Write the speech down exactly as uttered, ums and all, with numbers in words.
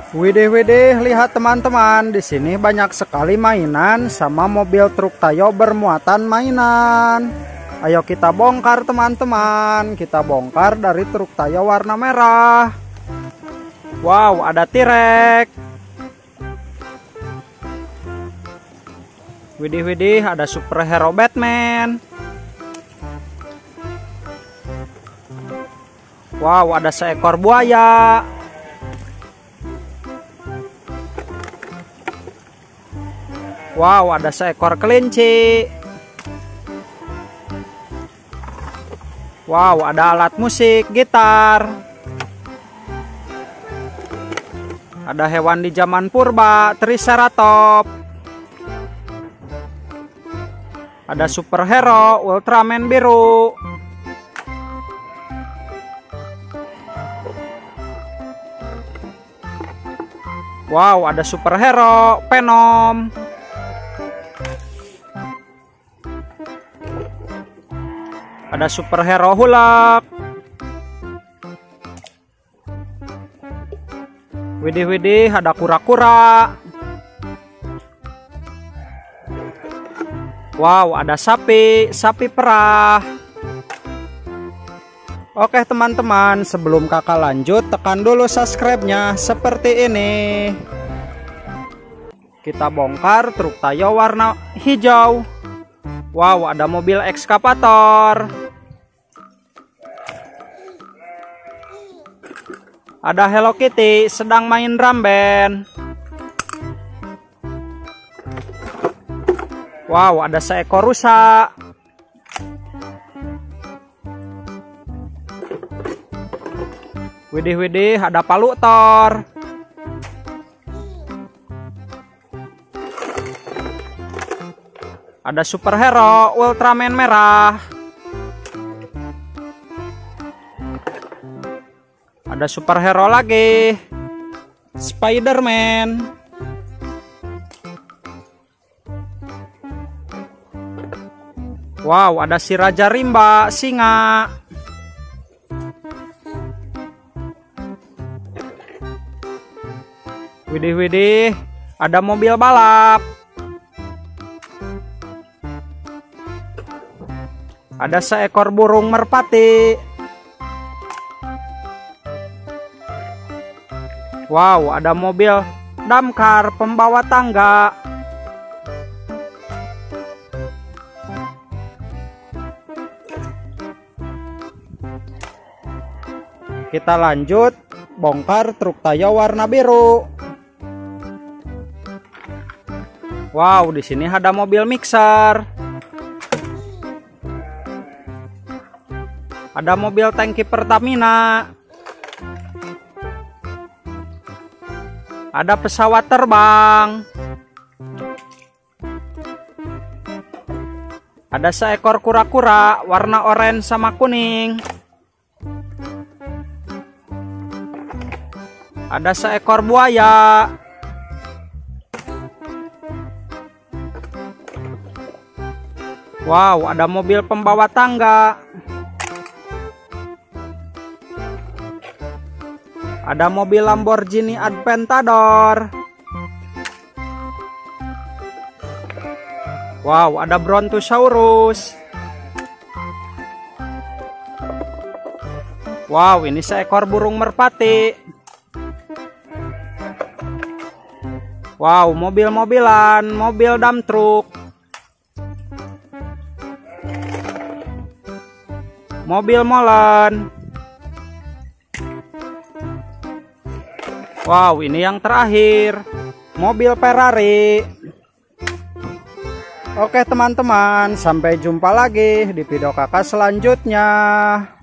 Widih widih, lihat teman-teman, di sini banyak sekali mainan sama mobil truk Tayo bermuatan mainan. Ayo kita bongkar teman-teman, kita bongkar dari truk Tayo warna merah. Wow, ada T-Rex. Widih widih, ada superhero Batman. Wow, ada seekor buaya. Wow, ada seekor kelinci. Wow, ada alat musik, gitar. Ada hewan di zaman purba, Triceratops. Ada superhero, Ultraman biru. Wow, ada superhero, Venom. Ada superhero Hulk. Widih widih, ada kura-kura. Wow, ada sapi, sapi perah. Oke teman-teman, sebelum kakak lanjut, tekan dulu subscribe-nya seperti ini. Kita bongkar truk Tayo warna hijau. Wow, ada mobil ekskavator. Ada Hello Kitty sedang main drum band. Wow, ada seekor rusa. Widih widih, ada palu Thor. Ada superhero Ultraman merah. Ada superhero lagi, Spider-Man. Wow, ada si Raja Rimba, singa. Widih widih, ada mobil balap. Ada seekor burung merpati. Wow, ada mobil damkar pembawa tangga. Kita lanjut bongkar truk Tayo warna biru. Wow, di sini ada mobil mixer. Ada mobil tangki Pertamina. Ada pesawat terbang. Ada seekor kura-kura warna oranye sama kuning. Ada seekor buaya. Wow, ada mobil pembawa tangga. Ada mobil Lamborghini Aventador. Wow, ada Brontosaurus. Wow, ini seekor burung merpati. Wow, mobil-mobilan, mobil dump truck. Mobil molen. Wow, ini yang terakhir, mobil Ferrari. Oke teman-teman, sampai jumpa lagi di video kakak selanjutnya.